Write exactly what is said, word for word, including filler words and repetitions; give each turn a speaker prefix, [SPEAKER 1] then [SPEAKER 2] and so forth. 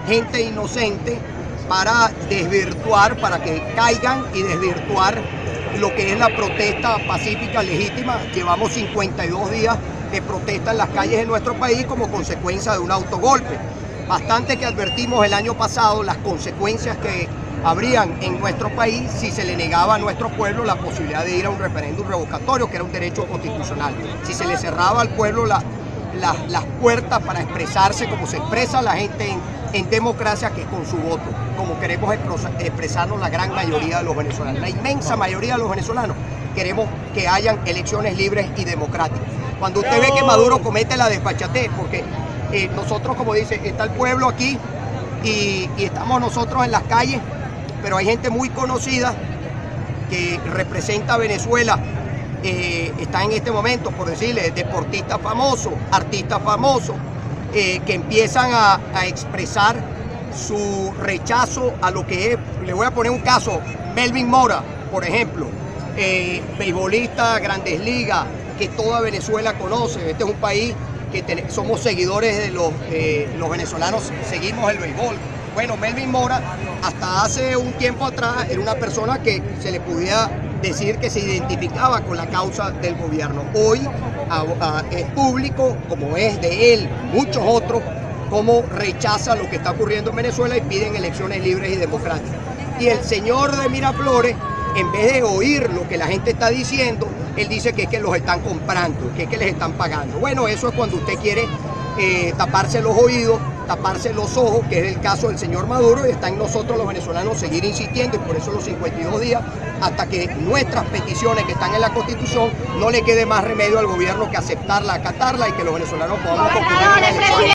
[SPEAKER 1] gente inocente para desvirtuar, para que caigan y desvirtuar lo que es la protesta pacífica legítima. Llevamos cincuenta y dos días de protesta en las calles de nuestro país como consecuencia de un autogolpe. Bastante que advertimos el año pasado las consecuencias que habrían en nuestro país si se le negaba a nuestro pueblo la posibilidad de ir a un referéndum revocatorio, que era un derecho constitucional. Si se le cerraba al pueblo la, la, las puertas para expresarse como se expresa la gente en, en democracia, que es con su voto, como queremos expresarnos la gran mayoría de los venezolanos. La inmensa mayoría de los venezolanos queremos que hayan elecciones libres y democráticas. Cuando usted ve que Maduro comete la desfachatez, porque eh, nosotros, como dice, está el pueblo aquí y, y estamos nosotros en las calles, pero hay gente muy conocida que representa a Venezuela, eh, está en este momento, por decirle, deportistas famosos, artistas famosos, eh, que empiezan a, a expresar su rechazo a lo que es. Le voy a poner un caso: Melvin Mora, por ejemplo, eh, beisbolista, Grandes Ligas, que toda Venezuela conoce. Este es un país que ten, somos seguidores de los, eh, los venezolanos, seguimos el béisbol. Bueno, Melvin Mora, hasta hace un tiempo atrás, era una persona que se le pudiera decir que se identificaba con la causa del gobierno. Hoy a, a, es público, como es de él, muchos otros, cómo rechaza lo que está ocurriendo en Venezuela y piden elecciones libres y democráticas. Y el señor de Miraflores, en vez de oír lo que la gente está diciendo, él dice que es que los están comprando, que es que les están pagando. Bueno, eso es cuando usted quiere eh, taparse los oídos, taparse los ojos, que es el caso del señor Maduro, y está en nosotros los venezolanos seguir insistiendo, y por eso los cincuenta y dos días, hasta que nuestras peticiones que están en la Constitución no le quede más remedio al gobierno que aceptarla, acatarla, y que los venezolanos podamos concluir una elección.